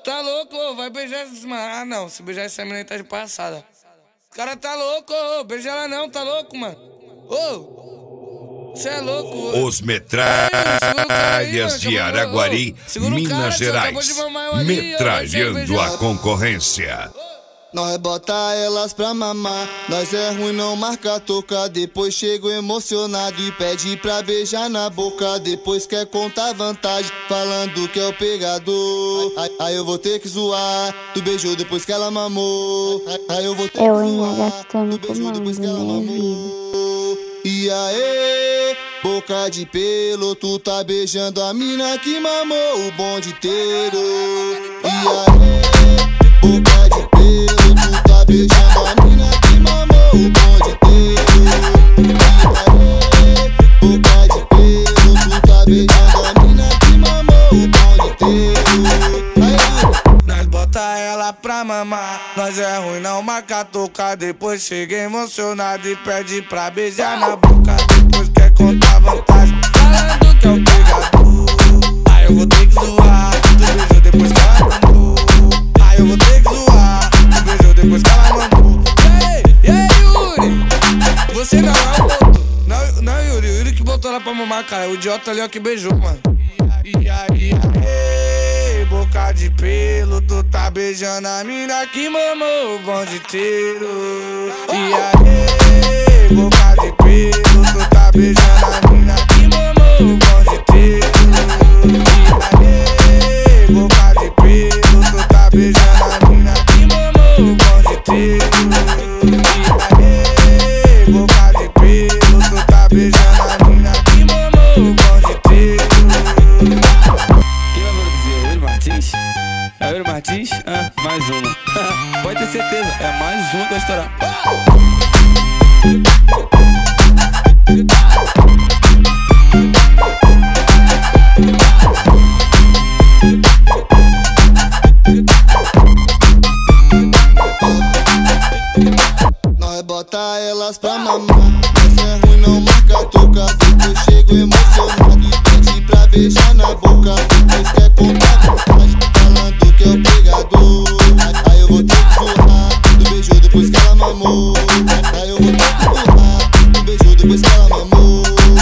tá louco, ô, vai beijar essa mano. Ah, não, se beijar essa menina aí tá de passada. O cara tá louco, ô, beija ela não, tá louco, mano. Ô, cê é louco. Ô. Os Metralhas de Araguari, Minas Gerais, metralhando a concorrência. Nós bota elas pra mamar, nós é ruim, não marca toca. Depois chego emocionado e pede pra beijar na boca. Depois quer contar vantagem, falando que é o pegador. Aí eu vou ter que zoar, tu beijou depois que ela mamou. Aí eu vou ter que zoar, tu beijou depois que ela mamou. E aí, boca de pelo, tu tá beijando a mina que mamou o bonde inteiro. E aí, boca de pelo, tu tá beijando a mina que mamou o bonde inteiro. E aí, boca de pelo, tu tá beijando a mina que mamou o bonde inteiro. Aí, nós bota ela pra mamar, nós é ruim, não marca toca. Depois chega emocionado e pede pra beijar na boca. Depois quer contar vantagem, falando que é o pegador. Aí eu vou ter que zoar, tu beijou depois que ela mamou. Aí eu vou ter que zoar, tu beijou depois que ela mamou. E aí, Yuri? Você não é o outro. Não, Yuri, o Yuri que botou ela pra mamar, cara. O idiota ali, ó, que beijou, mano. E aí, boca de pelo, tu tá beijando a mina que mamou o bonde inteiro. E aí, boca de pelo, tu tá beijando a mina que mamou o bonde inteiro. E aí, boca de pelo, tu tá beijando a mina que mamou o bonde inteiro. E aí, boca de pelo, tu tá beijando a mina que mamou o bonde inteiro. É o Yuri Martins? Ah, mais uma. Pode ter certeza, é mais uma que vai estourar. nós bota elas pra mamar, nós é ruim, não marca toca. Depois chego emocionado e pede pra beijar na boca. Depois quer contar vantagem, falando que é o pegador. Aí eu vou ter que zoar, tu beijou depois que ela mamou. Aí eu vou ter que zoar, tu beijou depois que ela mamou.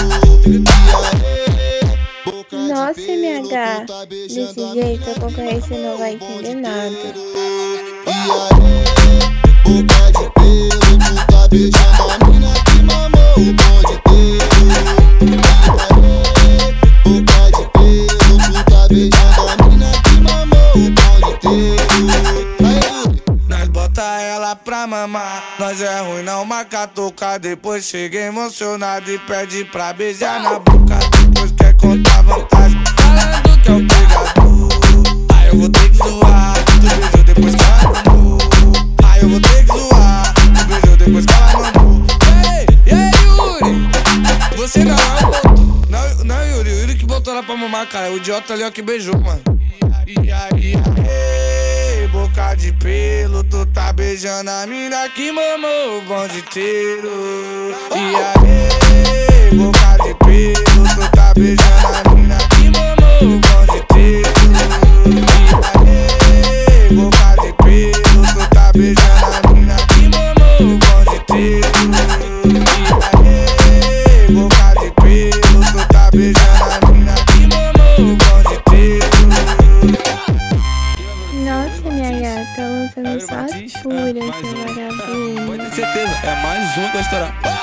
Nossa, MH, desse jeito a concorrência não vai entender nada. E aí, boca de pelo, tu tá beijando a mina que mamou o bonde inteiro. E aí, boca de pelo, tu tá beijando a mina que mamou o bonde inteiro. Aí, nós bota ela pra mamar, nós é ruim, não marca toca. Depois chega emocionado e pede pra beijar na boca. Depois quer contar vantagem, falando que é o pegador. Aí eu vou ter que zoar, tu beijou depois que ela mamou. Aí eu vou ter que zoar, tu beijou depois que ela mamou. E aí, Yuri? Você não é o outro. Não, Yuri, o Yuri que botou ela pra mamar, cara. O idiota ali, ó, que beijou, mano. E aí, boca de pelo, tu tá beijando a mina que mamou o bonde inteiro. E aí, boca de pelo, tu tá beijando a mina que mamou o bonde inteiro. E aí, boca de pelo, tu tá beijando a mina que mamou o bonde inteiro. E aí, boca de pelo, tu tá beijando a mina que mamou o bonde inteiro. Nossa, minha gata, usando só as puras, seu vagabundo. Pode ter certeza, é mais uma que vai estourar.